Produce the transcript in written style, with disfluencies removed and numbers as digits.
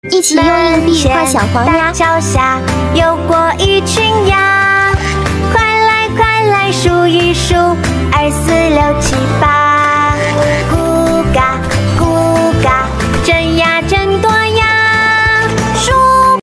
一起用硬币画小黄鸭。 桥下游过一群鸭，快来快来数一数。